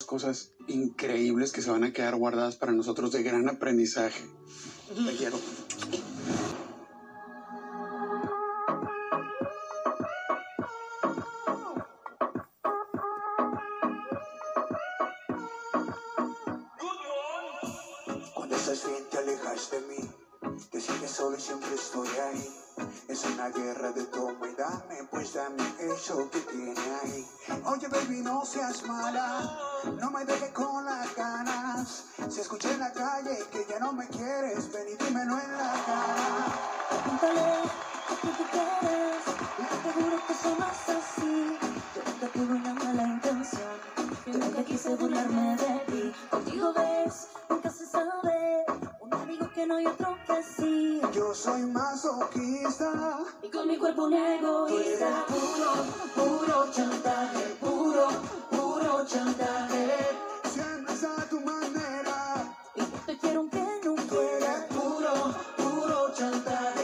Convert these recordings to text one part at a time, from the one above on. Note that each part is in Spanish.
cosas increíbles que se van a quedar guardadas para nosotros de gran aprendizaje. Te quiero. Cuando estás bien te alejas de mí, te sientes solo y siempre estoy ahí. Es una guerra de toma y dame, pues dame eso que tiene ahí. Oye baby, no seas mala, no me dejes con las ganas. Se escucha en la calle que ya no me quieres, ven y dímelo en la cara. Pregúntale lo que tú quieres, y te juro que somos así. Yo nunca tuve una mala intención, yo nunca quise burlarme de ti. Contigo ves, nunca se sabe, un amigo que no hay otro que sí. Yo soy masoquista Y con mi cuerpo un egoísta. Puro chantaje, puro chantaje. siempre es a tu manera. Y yo te quiero aunque no quiera. Puro chantaje,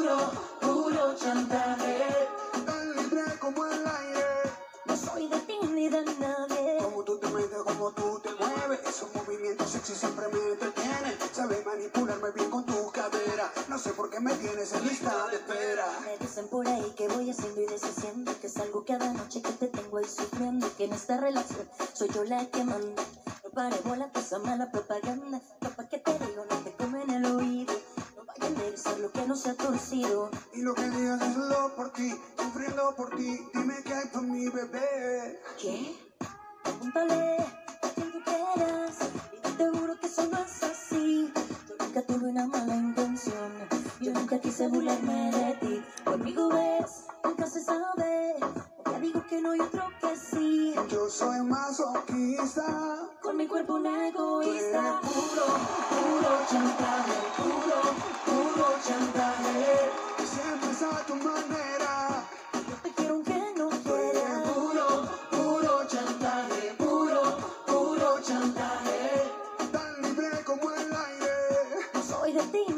puro chantaje. Tan libre como el aire. No soy de ti ni de nadie. Como tú te metes, como tú te mueves, esos movimientos sexy siempre me entretienen. Sabes manipularme bien con tu cadera. No sé por qué me tienes en lista de espera. Me dicen por ahí que voy haciendo y deshaciendo, que es algo cada noche que te tengo ahí sufriendo, que en esta relación soy yo la que manda. No pare bola que esa mala propaganda. Papá, que te digo, no te comen el oído. No vayan a enderezar lo que no se ha torcido. Y lo que digas es lo por ti, sufriendo por ti. Dime qué hay por mi bebé. ¿Qué? Pregúntale a quien tú quieras, y yo te juro que eso no es así. Yo nunca tuve una mala intención, yo nunca quise burlarme de ti. Conmigo ves, nunca se sabe, porque digo que no hay otro que sí. Yo soy masoquista. Con mi cuerpo un egoísta. Puro chantaje, puro chantaje. Siempre es a tu manera. Yo te quiero aunque no quiera. Puro chantaje, puro chantaje. Tan libre como el aire. No soy de ti